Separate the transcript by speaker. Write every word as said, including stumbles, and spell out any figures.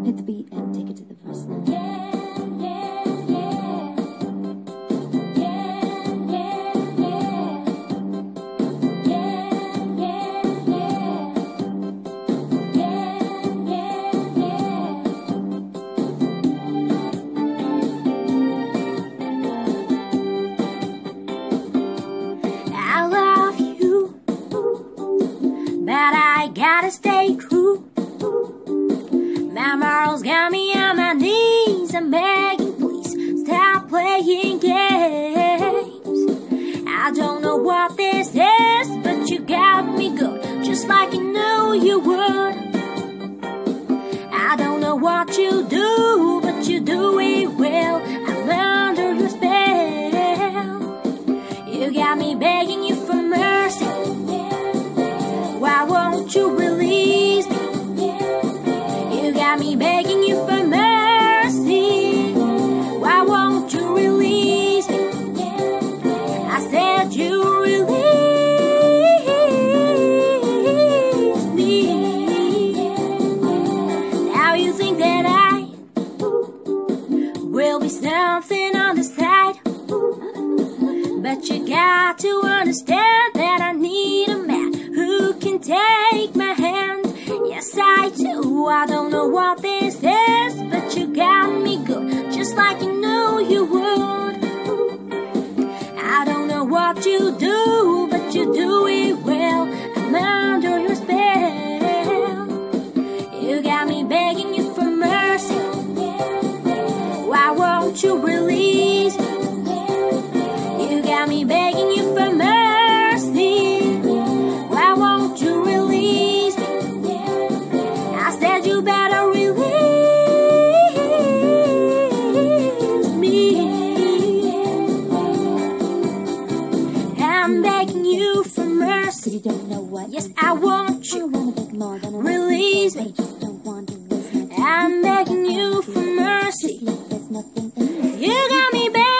Speaker 1: hit the beat and take it to the first line.
Speaker 2: Yeah, yeah, yeah. Yeah, yeah, yeah. Yeah, yeah, yeah. Yeah, yeah, yeah. I love you, but I gotta stay true. My morals got me on my knees. I'm begging, please stop playing games. I don't know what this is, but you got me good, just like you knew you would. I don't know what you do, but you do it well. I'm under your spell. You got me begging you for mercy. Why won't you release me? You got me begging you for mercy. Why won't you release me? I said you release me. Now you think that I will be something on the side, but you got to understand that I need a man who can take my hand. Yes, I do. I don't know what this is, but you got me good, just like you knew you would. I don't know what you do, but you do it well. I'm under your spell. You got me begging you for mercy. Why won't you release me? You got me begging you for mercy. Why won't you release me? I said you better release me. I'm begging you for mercy.
Speaker 1: You don't know what.
Speaker 2: Yes, I want you.
Speaker 1: want a bit more than
Speaker 2: Release me.
Speaker 1: just don't want to lose my
Speaker 2: I'm begging you for mercy.
Speaker 1: Like there's nothing in it.
Speaker 2: You got me begging.